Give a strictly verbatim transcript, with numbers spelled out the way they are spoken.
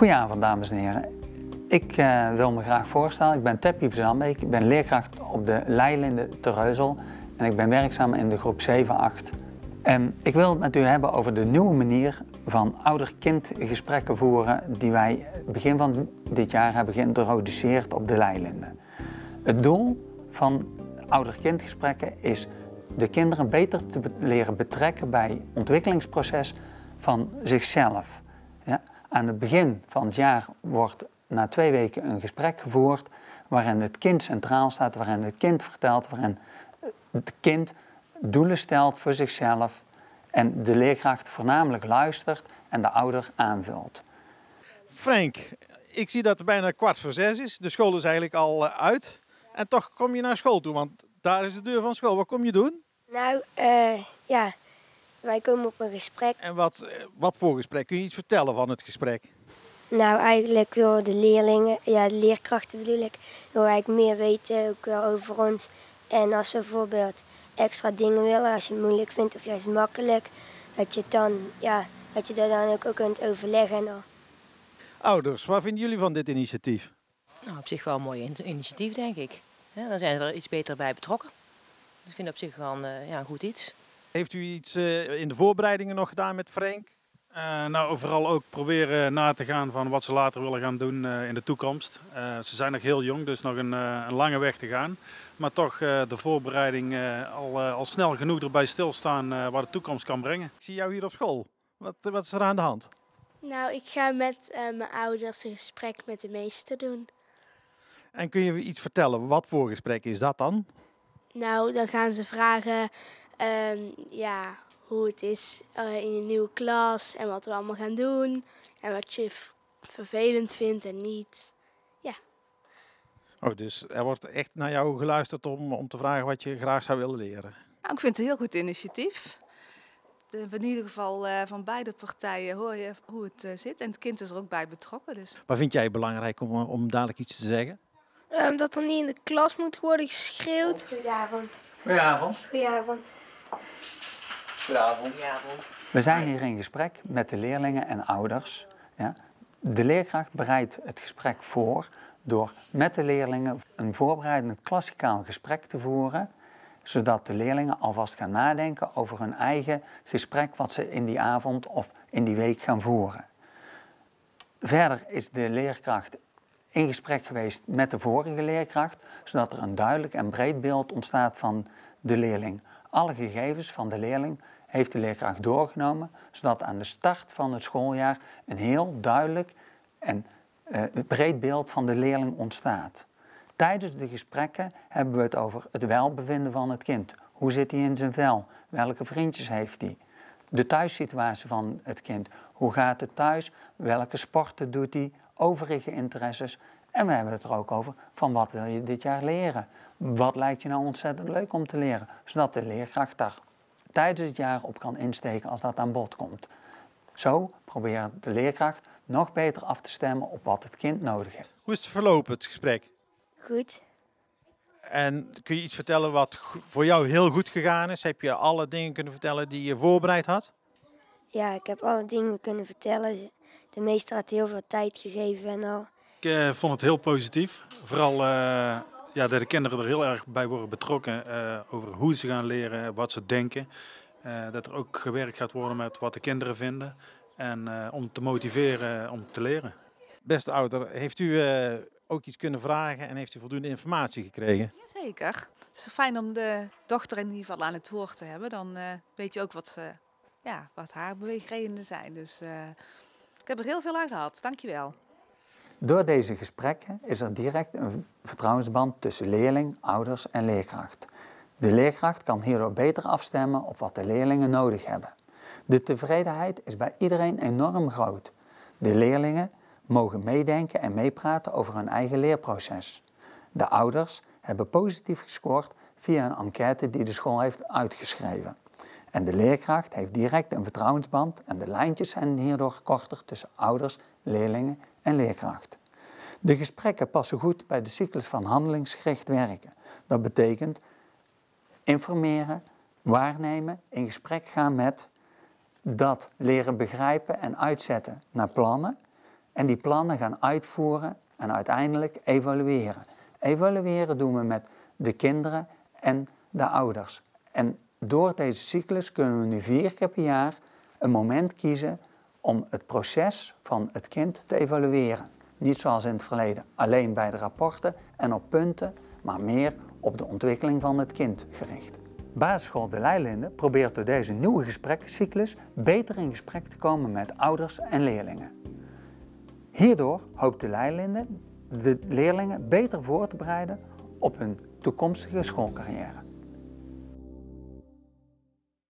Goedenavond, dames en heren. Ik uh, wil me graag voorstellen. Ik ben Teppie Verzambeek. Ik ben leerkracht op de Leilinde te Reuzel en ik ben werkzaam in de groep zeven acht. En ik wil het met u hebben over de nieuwe manier van ouder-kind gesprekken voeren die wij begin van dit jaar hebben geïntroduceerd op de Leilinde. Het doel van ouder-kind gesprekken is de kinderen beter te be leren betrekken bij het ontwikkelingsproces van zichzelf. Ja? Aan het begin van het jaar wordt na twee weken een gesprek gevoerd waarin het kind centraal staat, waarin het kind vertelt, waarin het kind doelen stelt voor zichzelf en de leerkracht voornamelijk luistert en de ouder aanvult. Frank, ik zie dat het bijna kwart voor zes is. De school is eigenlijk al uit. En toch kom je naar school toe, want daar is de deur van school. Wat kom je doen? Nou, uh, ja, wij komen op een gesprek. En wat, wat voor gesprek? Kun je iets vertellen van het gesprek? Nou, eigenlijk willen de leerlingen, ja, de leerkrachten bedoel ik, wil eigenlijk meer weten ook wel over ons. En als we bijvoorbeeld extra dingen willen, als je het moeilijk vindt of juist makkelijk, dat je het dan, ja, dat je dat dan ook, ook kunt overleggen en al. Ouders, wat vinden jullie van dit initiatief? Nou, op zich wel een mooi initiatief, denk ik. Ja, dan zijn er iets beter bij betrokken. Ik vind het op zich wel een, uh, ja, een goed iets. Heeft u iets uh, in de voorbereidingen nog gedaan met Frank? Uh, nou, vooral ook proberen na te gaan van wat ze later willen gaan doen uh, in de toekomst. Uh, ze zijn nog heel jong, dus nog een, uh, een lange weg te gaan. Maar toch uh, de voorbereiding uh, al, uh, al snel genoeg erbij stilstaan uh, wat de toekomst kan brengen. Ik zie jou hier op school. Wat, wat is er aan de hand? Nou, ik ga met uh, mijn ouders een gesprek met de meester doen. En kun je iets vertellen? Wat voor gesprek is dat dan? Nou, dan gaan ze vragen um, ja, hoe het is uh, in een nieuwe klas en wat we allemaal gaan doen. En wat je vervelend vindt en niet. Ja. Oh, dus er wordt echt naar jou geluisterd om, om te vragen wat je graag zou willen leren? Nou, ik vind het een heel goed initiatief. De, in ieder geval uh, van beide partijen hoor je hoe het uh, zit. En het kind is er ook bij betrokken. Dus. Wat vind jij belangrijk om, om dadelijk iets te zeggen? Um, dat er niet in de klas moet worden geschreeuwd. Goedenavond. Goedenavond. Goedenavond. Goedenavond. We zijn hier in gesprek met de leerlingen en ouders. Ja. De leerkracht bereidt het gesprek voor door met de leerlingen een voorbereidend klassikaal gesprek te voeren, zodat de leerlingen alvast gaan nadenken over hun eigen gesprek wat ze in die avond of in die week gaan voeren. Verder is de leerkracht in gesprek geweest met de vorige leerkracht, zodat er een duidelijk en breed beeld ontstaat van de leerling. Alle gegevens van de leerling heeft de leerkracht doorgenomen, zodat aan de start van het schooljaar een heel duidelijk en uh, breed beeld van de leerling ontstaat. Tijdens de gesprekken hebben we het over het welbevinden van het kind. Hoe zit hij in zijn vel? Welke vriendjes heeft hij? De thuissituatie van het kind. Hoe gaat het thuis? Welke sporten doet hij? Overige interesses. En we hebben het er ook over van wat wil je dit jaar leren? Wat lijkt je nou ontzettend leuk om te leren? Zodat de leerkracht daar tijdens het jaar op kan insteken als dat aan bod komt. Zo probeert de leerkracht nog beter af te stemmen op wat het kind nodig heeft. Hoe is het verlopen, het gesprek? Goed. En kun je iets vertellen wat voor jou heel goed gegaan is? Heb je alle dingen kunnen vertellen die je voorbereid had? Ja, ik heb alle dingen kunnen vertellen. De meester had heel veel tijd gegeven en al. Ik uh, vond het heel positief. Vooral uh, ja, dat de kinderen er heel erg bij worden betrokken uh, over hoe ze gaan leren, wat ze denken. Uh, dat er ook gewerkt gaat worden met wat de kinderen vinden. En uh, om te motiveren om te leren. Beste ouder, heeft u uh, ook iets kunnen vragen en heeft u voldoende informatie gekregen? Jazeker. Het is fijn om de dochter in ieder geval aan het woord te hebben. Dan uh, weet je ook wat, uh, ja, wat haar beweegredenen zijn. Dus uh, ik heb er heel veel aan gehad. Dankjewel. Door deze gesprekken is er direct een vertrouwensband tussen leerling, ouders en leerkracht. De leerkracht kan hierdoor beter afstemmen op wat de leerlingen nodig hebben. De tevredenheid is bij iedereen enorm groot. De leerlingen mogen meedenken en meepraten over hun eigen leerproces. De ouders hebben positief gescoord via een enquête die de school heeft uitgeschreven. En de leerkracht heeft direct een vertrouwensband en de lijntjes zijn hierdoor korter tussen ouders, leerlingen en leerkracht. De gesprekken passen goed bij de cyclus van handelingsgericht werken. Dat betekent informeren, waarnemen, in gesprek gaan met, dat leren begrijpen en uitzetten naar plannen en die plannen gaan uitvoeren en uiteindelijk evalueren. Evalueren doen we met de kinderen en de ouders. En door deze cyclus kunnen we nu vier keer per jaar een moment kiezen om het proces van het kind te evalueren. Niet zoals in het verleden, alleen bij de rapporten en op punten, maar meer op de ontwikkeling van het kind gericht. Basisschool De Leilinde probeert door deze nieuwe gesprekkencyclus beter in gesprek te komen met ouders en leerlingen. Hierdoor hoopt De Leilinde de leerlingen beter voor te bereiden op hun toekomstige schoolcarrière.